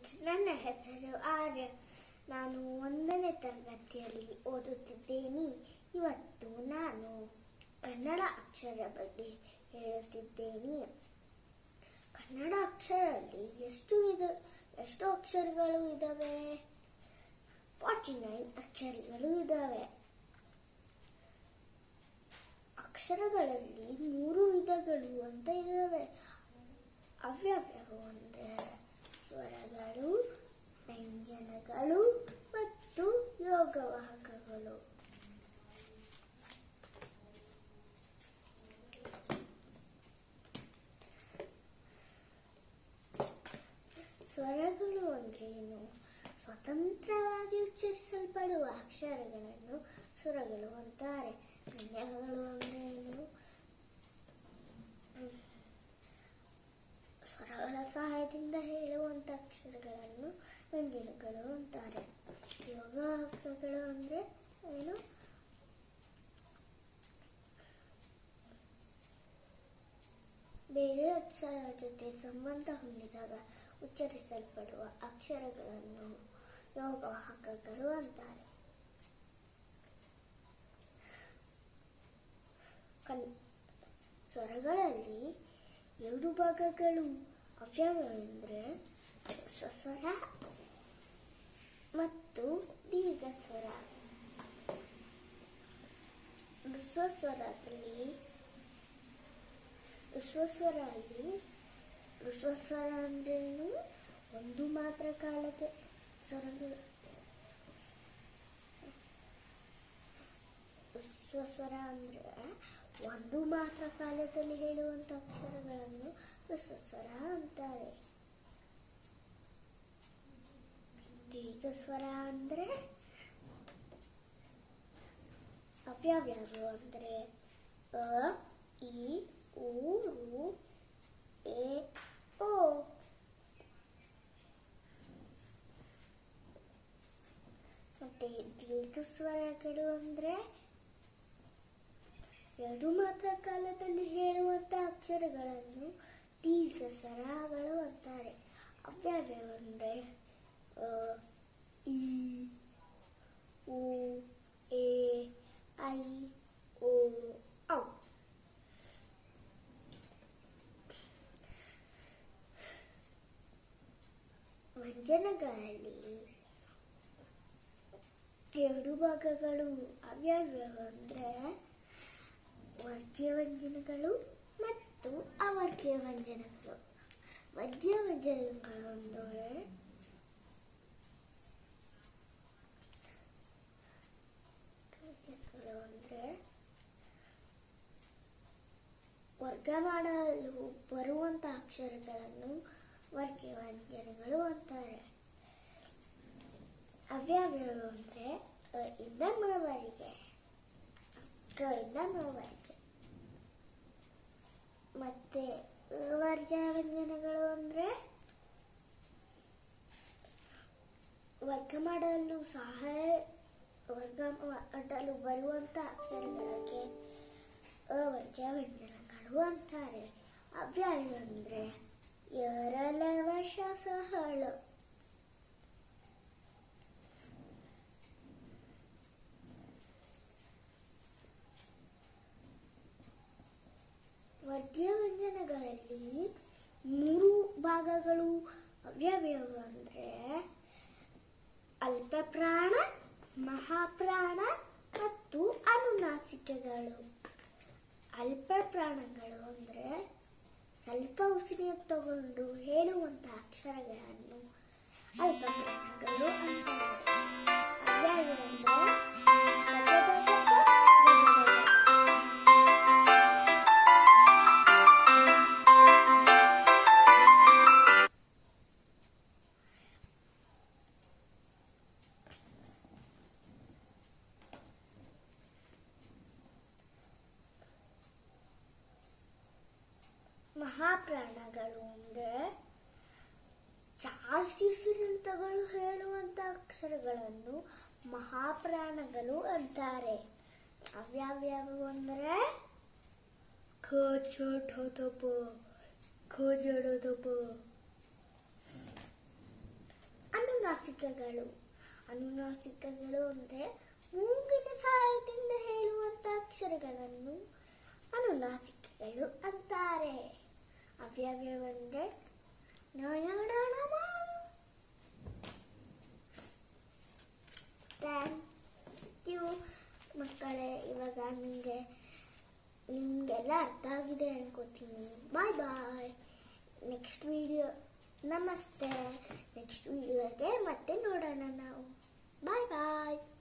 Friends, ನನ್ನ ಹೆಸರು ಆರ್ಯ. ನಾನು 1ನೇ ತರಗತಿಯಲ್ಲಿ ಓದುತ್ತಿದ್ದೇನೆ. ಇವತ್ತು ನಾನು ಕನ್ನಡ ಅಕ್ಷರ ಬಗ್ಗೆ ಹೇಳುತ್ತಿದ್ದೇನೆ. ಕನ್ನಡ ಅಕ್ಷರದಲ್ಲಿ ಎಷ್ಟು ಅಕ್ಷರಗಳು ಇದಾವೆ? 49 ಅಕ್ಷರಗಳು ಇದಾವೆ. ಅಕ್ಷರಗಳಲ್ಲಿ 3 ವಿಧಗಳು ಅಂತ ಇದಾವೆ. ಅವ್ಯಾವ್ಯಾವು ಅಂದ್ರೆ ಸ್ವರಗಳು, ವ್ಯಂಜನಗಳು ಮತ್ತು ಯೋಗವಾಹಕಗಳು. ಸ್ವರಗಳು ಅಂದ್ರೇನು? ಸ್ವತಂತ್ರವಾಗಿ ಉಚ್ಚರಿಸಲ್ಪಡುವ ಅಕ್ಷರಗಳನ್ನು ಸ್ವರಗಳು ಅಂತಾರೆ. ವ್ಯಂಜನಗಳು ಅಂದ್ರೇನು? ಸ್ವರಗಳ ಸಹಾಯದಿಂದ ಹೇಳುವಂತ ಅಕ್ಷರಗಳನ್ನು ವ್ಯಂಜನಗಳು ಅಂತಾರೆ. ಯೋಗವಾಹಕಗಳು ಅಂದ್ರೆ ಏನು? ಬೇರೆ ಅಕ್ಷರ ಜೊತೆ ಸಂಬಂಧ ಹೊಂದಿದಾಗ ಉಚ್ಚರಿಸಲ್ಪಡುವ ಅಕ್ಷರಗಳನ್ನು ಯೋಗವಾಹಕಗಳು ಅಂತಾರೆ. ಸ್ವರಗಳಲ್ಲಿ 2 ಭಾಗಗಳು ಅವ್ಯಾವೆಂದರೆ ಸ್ವಸ್ವರ ಮತ್ತು ದೀರ್ಘ ಸ್ವರ. ಋಸ್ವಸ್ವರ ಅಂದ್ರೇನು? ಒಂದು ಮಾತ್ರ ಕಾಲದ ಸ್ವರಗಳು. ಋಸ್ವಸ್ವರ ಅಂದ್ರೆ ಒಂದು ಮಾತ್ರ ಕಾಲದಲ್ಲಿ ಹೇಳುವಂತ ಅಕ್ಷರಗಳನ್ನು ಋಸ್ವಸ್ವರ ಅಂತಾರೆ. ದೀರ್ಘ ಸ್ವರ ಅಂದ್ರೆ ಅವ್ಯಾವ್ಯಾವು ಅಂದ್ರೆ ಅ, ಇ, ಉ, ಋ, ಎ, ಓ. ಮತ್ತೆ ದೀರ್ಘ ಸ್ವರಗಳು ಅಂದ್ರೆ 2 ಮಾತ್ರ ಕಾಲದಲ್ಲಿ ಹೇಳುವಂತ ಅಕ್ಷರಗಳನ್ನು ದೀರ್ಘ ಸ್ವರಗಳು ಅಂತಾರೆ. ಅವ್ಯಾವ್ಯಾವು ಅಂದ್ರೆ ಅ, ಇ, ಉ, ಎ, ಐ, ಓ, ಔ. ವ್ಯಂಜನಗಳಲ್ಲಿ 2 ಭಾಗಗಳು ಅವ್ಯಾವ್ಯಾವು ಅಂದ್ರೆ ವರ್ಗೀಯ ವ್ಯಂಜನಗಳು ಮತ್ತು ಅವರ್ಗೀಯ ವ್ಯಂಜನಗಳು. ವರ್ಗೀಯ ವ್ಯಂಜನಗಳು ಅಂದ್ರೆ ವರ್ಗ ಮಾಡಲು ಬರುವಂತ ಅಕ್ಷರಗಳನ್ನು ವರ್ಗೀಯ ವ್ಯಂಜನಗಳು ಅಂತಾರೆ. ಅವ್ಯಾವ್ಯಾವು ಅಂದ್ರೆ ಅ ಇಂದ ಮ ವರೆಗೆ, ಕ ಇಂದ ಮ ವರೆಗೆ. ಮತ್ತೆ ವರ್ಗೀಯ ವ್ಯಂಜನಗಳು ಅಂದ್ರೆ ವರ್ಗ ಮಾಡಲು ಬರುವಂತ ಅಕ್ಷರಗಳಿಗೆ ಅವರ್ಗೀಯ ವ್ಯಂಜನಗಳು ಅಂತಾರೆ. ಅವ್ಯಾವ್ಯಾವು ಅಂದ್ರೆ ಎರಳ ಸಹಳ. ವರ್ಗೀಯ ವ್ಯಂಜನಗಳಲ್ಲಿ 3 ಭಾಗಗಳು ಅವ್ಯಾವ್ಯಾವು ಅಂದ್ರೆ ಅಲ್ಪಪ್ರಾಣ, ಮಹಾಪ್ರಾಣ ಮತ್ತು ಅನುನಾಸಿಕಗಳು. ಅಲ್ಪಪ್ರಾಣಗಳು ಅಂದ್ರೆ ಸ್ವಲ್ಪ ಉಸಿರು ತಗೊಂಡು ಹೇಳುವಂತ ಅಕ್ಷರಗಳನ್ನು ಅಲ್ಪಪ್ರಾಣಗಳು ಅಂತಾರೆ. ಅವ್ಯಾವ್ಯಾವು ಮಹಾಪ್ರಾಣಗಳು ಅಂದ್ರೆ ಜಾಸ್ತಿ ಉಸಿರು ತಗೊಂಡು ಹೇಳುವಂತ ಅಕ್ಷರಗಳನ್ನು ಮಹಾಪ್ರಾಣಗಳು ಅಂತಾರೆ. ಅವ್ಯಾವ್ಯಾವು ಅಂದ್ರೆ ಖ, ಛ, ಠ, ಥ, ಪ, ಖ, ಜ, ಡ, ಧ, ಪ. ಅನುನಾಸಿಕಗಳು. ಅನುನಾಸಿಕಗಳು ಅಂದರೆ ಮೂಗಿನ ಸಹಾಯದಿಂದ ಹೇಳುವಂತ ಅಕ್ಷರಗಳನ್ನು ಅನುನಾಸಿಕಗಳು ಅಂತಾರೆ. ಅವ್ಯವಯವಂದ್ರೆ ಥ್ಯಾಂಕ್ ಯು ಮಕ್ಕಳೇ. ಇವಾಗ ನಿಮಗೆಲ್ಲ ಅರ್ಥ ಆಗಿದೆ ಅನ್ಕೋತೀನಿ. Bye bye. ನೆಕ್ಸ್ಟ್ ವಿಡಿಯೋ ನಮಸ್ತೆ. ನೆಕ್ಸ್ಟ್ ವಿಡಿಯೋಗೆ ಮತ್ತೆ ನೋಡೋಣ ನಾವು. ಬಾಯ್ ಬಾಯ್.